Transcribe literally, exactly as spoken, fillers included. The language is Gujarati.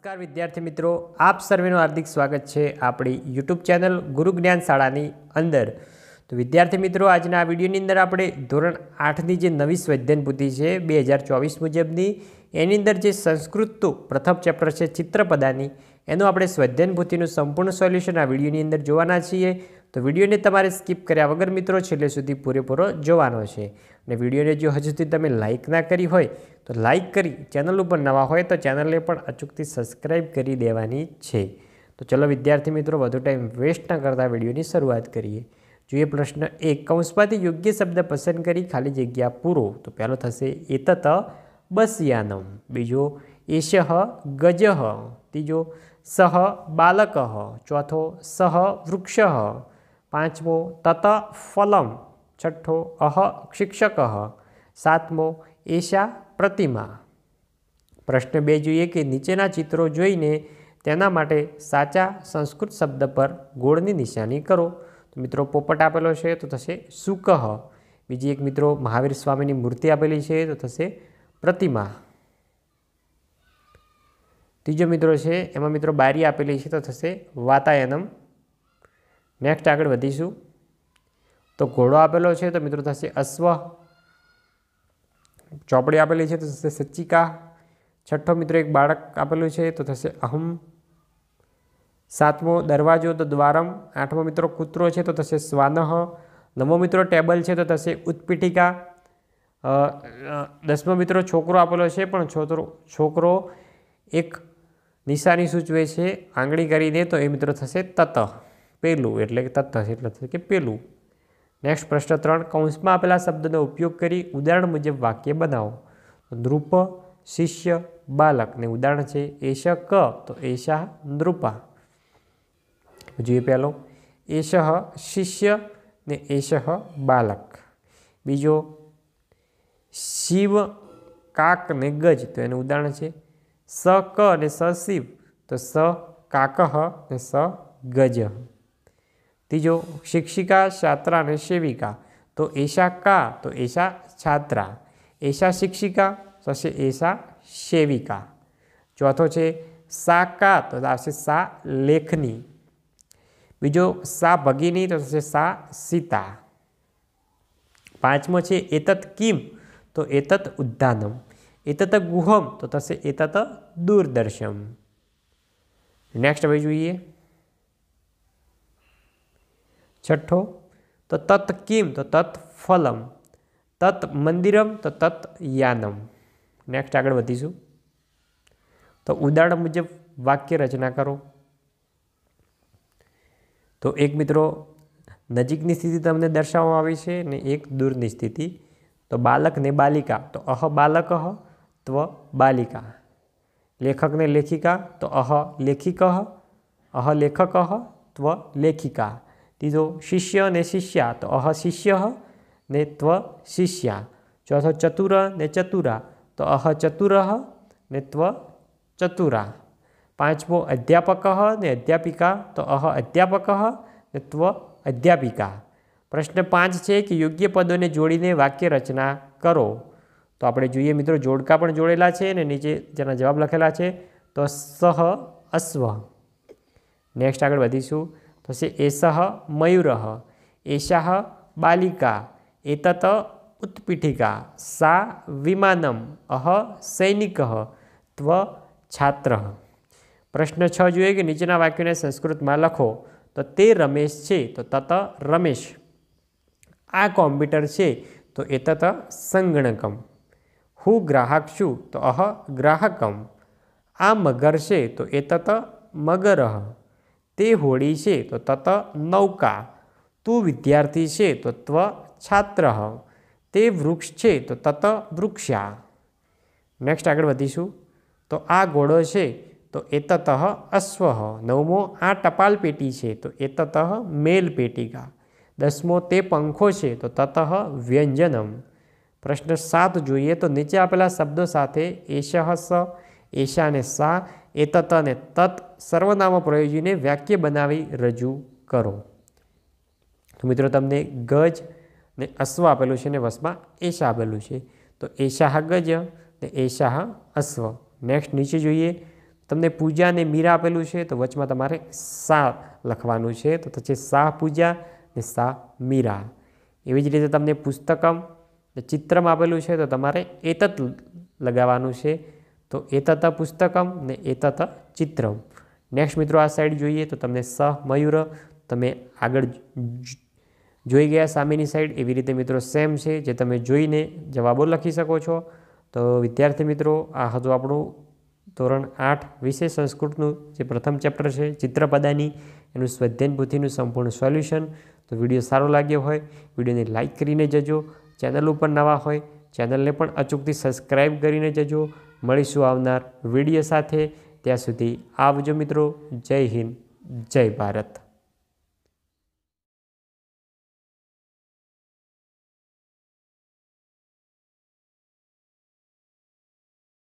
નમસ્કાર વિદ્યાર્થી મિત્રો, આપ સર્વેનું હાર્દિક સ્વાગત છે આપણી યુટ્યુબ ચેનલ ગુરુ જ્ઞાન શાળાની અંદર। તો વિદ્યાર્થી મિત્રો, આજના આ વિડીયોની અંદર આપણે ધોરણ આઠની જે નવી સ્વાધ્યાયન પોથી છે બે હજાર ચોવીસ મુજબની, એની અંદર જે સંસ્કૃતનું પ્રથમ ચેપ્ટર છે ચિત્રપદાની, એનું આપણે સ્વાધ્યાયન પોથીનું સંપૂર્ણ સોલ્યુશન આ વિડીયોની અંદર જોવાના છીએ। તો વિડીયોને તમારે સ્કીપ કર્યા વગર મિત્રો છેલ્લે સુધી પૂરેપૂરો જોવાનો છે। અને વિડીયોને જો હજુ સુધી તમે લાઇક ના કરી હોય તો લાઇક કરી, ચેનલ ઉપર નવા હોય તો ચેનલને પણ અચૂકથી સબસ્ક્રાઈબ કરી દેવાની છે। તો ચલો વિદ્યાર્થી મિત્રો, વધુ ટાઈમ વેસ્ટ ન કરતા વિડીયોની શરૂઆત કરીએ। જોઈએ પ્રશ્ન એક, કૌંસમાંથી યોગ્ય શબ્દ પસંદ કરી ખાલી જગ્યા પૂરો। તો પહેલો થશે એતત બસયાનમ, બીજો એશઃ ગજઃ, ત્રીજો સહ બાલકઃ, ચોથો સહ વૃક્ષઃ, પાંચમો તત ફલમ, છઠ્ઠો અહ શિક્ષક, સાતમો એશા પ્રતિમા। પ્રશ્ન બે જોઈએ કે નીચેના ચિત્રો જોઈને તેના માટે સાચા સંસ્કૃત શબ્દ પર ગોળની નિશાની કરો। તો મિત્રો પોપટ આપેલો છે તો થશે સુકઃ, બીજી એક મિત્રો મહાવીર સ્વામીની મૂર્તિ આપેલી છે તો થશે પ્રતિમા। ત્રીજો મિત્રો છે એમાં મિત્રો બારી આપેલી છે તો થશે વાતાયનમ। નેક્સ્ટ આગળ વધીશું તો ઘોડો આપેલો છે તો મિત્રો થશે અશ્વ, ચોપડી આપેલી છે તો થશે સચ્ચિકા, છઠ્ઠો મિત્રો એક બાળક આપેલું છે તો થશે અહમ, સાતમો દરવાજો તો દ્વારમ, આઠમો મિત્રો કૂતરો છે તો થશે શ્વાનઃ, નવમો મિત્રો ટેબલ છે તો થશે ઉત્પીઠિકા, દસમો મિત્રો છોકરો આપેલો છે પણ છોકરો છોકરો એક નિશાની સૂચવે છે આંગળી કરીને, તો એ મિત્રો થશે તત, પેલું એટલે કે તત એટલે થશે કે પેલું। નેક્સ્ટ પ્રશ્ન ત્રણ, કૌંસમાં આપેલા શબ્દનો ઉપયોગ કરી ઉદાહરણ મુજબ વાક્ય બનાવો। નૃપ, શિષ્ય, બાલક, ને ઉદાહરણ છે એશ ક તો એશા નૃપા। જોઈએ પહેલો એશઃ શિષ્ય ને એશઃ બાલક, બીજો શિવ કાક ને ગજ, તો એનું ઉદાહરણ છે સ ક અને સ શિવ, તો સ કાકઃ ને સ ગજ। ત્રીજો શિક્ષિકા છાત્રા અને સેવિકા, તો એશા કા તો એશા છાત્રા, એશા શિક્ષિકા થશે એશા સેવિકા। ચોથો છે સા કા તો આવશે સા લેખની, બીજો સા ભગિની તો થશે સા સીતા। પાંચમો છે એતત કિમ તો એતત ઉદ્યાનમ, એતત ગુહમ તો થશે એતત દૂરદર્શમ। નેક્સ્ટ હવે જોઈએ છઠ્ઠો તો તત કિમ તો તત ફલમ, તત મંદિરમ તો તત યાનમ। નેક્સ્ટ આગળ વધીશું તો ઉદાહરણ મુજબ વાક્ય રચના કરો। તો એક મિત્રો નજીકની સ્થિતિ તમને દર્શાવવામાં આવી છે ને એક દૂરની સ્થિતિ। તો બાલક ને બાલિકા તો અહ બાલક ત્વ બાલિકા, લેખક ને લેખિકા તો અહ લેખિક, અહ લેખક ત્વ લેખિકા। ત્રીજો શિષ્ય ને શિષ્યા તો અહ શિષ્ય ને ત્વ શિષ્યા। ચોથો ચતુર ને ચતુરા તો અહ ચતુર ને ત્વ ચતુરા। પાંચમો અધ્યાપક ને અધ્યાપિકા તો અહ અધ્યાપક ને ત્વ અધ્યાપિકા। પ્રશ્ન પાંચ છે કે યોગ્ય પદોને જોડીને વાક્ય રચના કરો। તો આપણે જોઈએ મિત્રો જોડકા પણ જોડેલા છે અને નીચે જેના જવાબ લખેલા છે તો સહ અશ્વ। નેક્સ્ટ આગળ વધીશું તો છે એસહ મયુર, એશાહ બાલિકા, એતત ઉત્પીઠિકા, સા વિમાનમ, અહ સૈનિક, ત્વ છાત્ર। પ્રશ્ન છ જોઈએ કે નીચેના વાક્યોને સંસ્કૃતમાં લખો। તો તે રમેશ છે તો તત રમેશ, આ કોમ્પ્યુટર છે તો એતત સંગણકમ, હું ગ્રાહક છું તો અહ ગ્રાહકમ, આ મગર છે તો એતત મગરઃ, તે હોડી છે તો તત નૌકા, તું વિદ્યાર્થી છે તો ત્વ છાત્રઃ, તે વૃક્ષ છે તો તત વૃક્ષા। નેક્સ્ટ આગળ વધીશું તો આ ઘોડો છે તો એતત અશ્વઃ। નવમો આ ટપાલ પેટી છે તો એતત મેલ પેટિકા। દસમો તે પંખો છે તો તત વ્યંજનમ। પ્રશ્ન સાત જોઈએ તો નીચે આપેલા શબ્દો સાથે એશઃ સ, એશા ને સા, એતત ને તત સર્વનામો પ્રયોજીને વાક્ય બનાવી રજૂ કરો। તો મિત્રો તમને ગજ ને અશ્વ આપેલું છે ને વસમાં એશા આપેલું છે, તો એશાહ ગજ ને એશાહ અશ્વ। નેક્સ્ટ નીચે જોઈએ તમને પૂજા અને મીરા આપેલું છે તો વચમાં તમારે સા લખવાનું છે, તો થશે સા પૂજા ને સા મીરા. એવી જ રીતે તમને પુસ્તકમ ચિત્રમ આપેલું છે તો તમારે એતત લગાવવાનું છે, તો એતત પુસ્તકમ ને એતત ચિત્રમ. નેક્સ્ટ મિત્રો આ સાઈડ જોઈએ તો તમને સ મયુર તમે આગળ જોઈ ગયા સામેની સાઈડ, એવી રીતે મિત્રો સેમ છે જે તમે જોઈને જવાબો લખી શકો છો. તો વિદ્યાર્થી મિત્રો આ હતું આપણું ધોરણ આઠ વિષય સંસ્કૃતનું જે પ્રથમ ચેપ્ટર છે ચિત્રપદાની, એનું સ્વાધ્યાયન પોથીનું સંપૂર્ણ સોલ્યુશન. તો વિડીયો સારો લાગ્યો હોય વિડીયોને લાઇક કરીને જજો. ચેનલ ઉપર નવા હોય ચેનલને પણ અચૂકથી સબસ્ક્રાઈબ કરીને જજો. મળીશું આવનાર વિડીયો સાથે. ત્યાં સુધી આવજો મિત્રો. જય હિન્દ, જય ભારત.